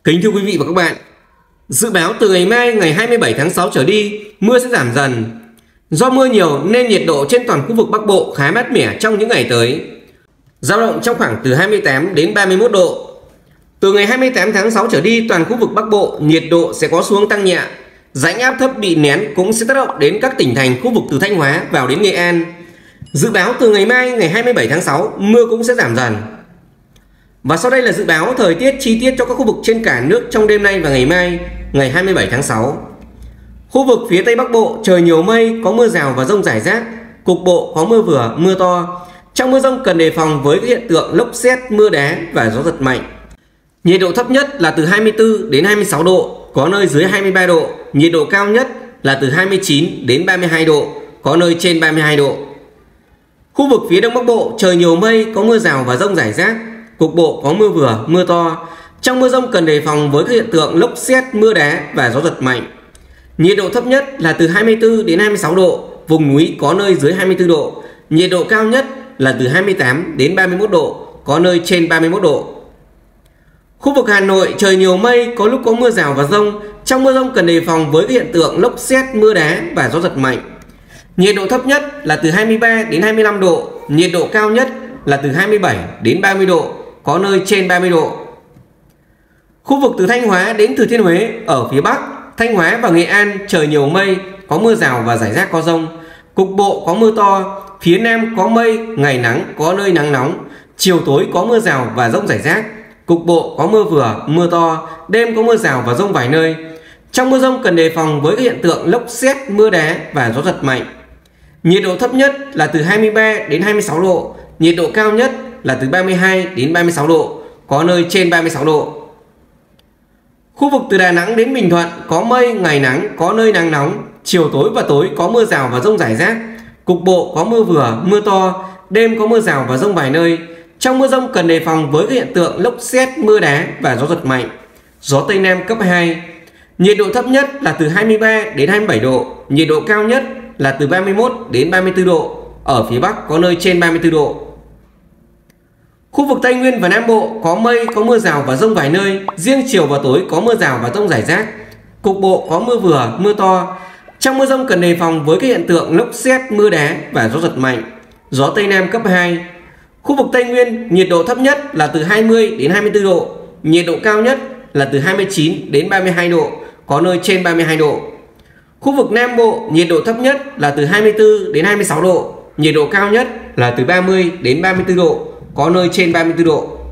Kính thưa quý vị và các bạn, dự báo từ ngày mai ngày 27 tháng 6 trở đi, mưa sẽ giảm dần. Do mưa nhiều nên nhiệt độ trên toàn khu vực Bắc Bộ khá mát mẻ trong những ngày tới, dao động trong khoảng từ 28 đến 31 độ. Từ ngày 28 tháng 6 trở đi, toàn khu vực Bắc Bộ nhiệt độ sẽ có xu hướng tăng nhẹ. Rãnh áp thấp bị nén cũng sẽ tác động đến các tỉnh thành khu vực từ Thanh Hóa vào đến Nghệ An. Dự báo từ ngày mai ngày 27 tháng 6, mưa cũng sẽ giảm dần. Và sau đây là dự báo thời tiết chi tiết cho các khu vực trên cả nước trong đêm nay và ngày mai, ngày 27 tháng 6. Khu vực phía Tây Bắc Bộ trời nhiều mây, có mưa rào và dông rải rác, cục bộ có mưa vừa, mưa to. Trong mưa dông cần đề phòng với các hiện tượng lốc sét, mưa đá và gió giật mạnh. Nhiệt độ thấp nhất là từ 24 đến 26 độ, có nơi dưới 23 độ. Nhiệt độ cao nhất là từ 29 đến 32 độ, có nơi trên 32 độ. Khu vực phía Đông Bắc Bộ trời nhiều mây, có mưa rào và dông rải rác, cục bộ có mưa vừa, mưa to. Trong mưa dông cần đề phòng với các hiện tượng lốc sét, mưa đá và gió giật mạnh. Nhiệt độ thấp nhất là từ 24 đến 26 độ, vùng núi có nơi dưới 24 độ. Nhiệt độ cao nhất là từ 28 đến 31 độ, có nơi trên 31 độ. Khu vực Hà Nội trời nhiều mây, có lúc có mưa rào và dông. Trong mưa dông cần đề phòng với các hiện tượng lốc sét, mưa đá và gió giật mạnh. Nhiệt độ thấp nhất là từ 23 đến 25 độ, nhiệt độ cao nhất là từ 27 đến 30 độ, có nơi trên 30 độ. Khu vực từ Thanh Hóa đến Thừa Thiên Huế ở phía Bắc, Thanh Hóa và Nghệ An trời nhiều mây, có mưa rào và rải rác có dông. Cục bộ có mưa to, phía Nam có mây, ngày nắng, có nơi nắng nóng. Chiều tối có mưa rào và dông rải rác. Cục bộ có mưa vừa, mưa to, đêm có mưa rào và dông vài nơi. Trong mưa dông cần đề phòng với các hiện tượng lốc sét, mưa đá và gió giật mạnh. Nhiệt độ thấp nhất là từ 23 đến 26 độ, nhiệt độ cao nhất là từ 32 đến 36 độ, có nơi trên 36 độ. Khu vực từ Đà Nẵng đến Bình Thuận có mây, ngày nắng, có nơi nắng nóng. Chiều tối và tối có mưa rào và dông rải rác. Cục bộ có mưa vừa, mưa to, đêm có mưa rào và dông vài nơi. Trong mưa dông cần đề phòng với các hiện tượng lốc sét, mưa đá và gió giật mạnh. Gió Tây Nam cấp 2. Nhiệt độ thấp nhất là từ 23 đến 27 độ, nhiệt độ cao nhất là từ 31 đến 34 độ, ở phía Bắc có nơi trên 34 độ. Khu vực Tây Nguyên và Nam Bộ có mây, có mưa rào và dông vài nơi, riêng chiều và tối có mưa rào và dông rải rác. Cục bộ có mưa vừa, mưa to. Trong mưa dông cần đề phòng với các hiện tượng lốc sét, mưa đá và gió giật mạnh. Gió Tây Nam cấp 2. Khu vực Tây Nguyên nhiệt độ thấp nhất là từ 20 đến 24 độ, nhiệt độ cao nhất là từ 29 đến 32 độ, có nơi trên 32 độ. Khu vực Nam Bộ nhiệt độ thấp nhất là từ 24 đến 26 độ, nhiệt độ cao nhất là từ 30 đến 34 độ, có nơi trên 34 độ.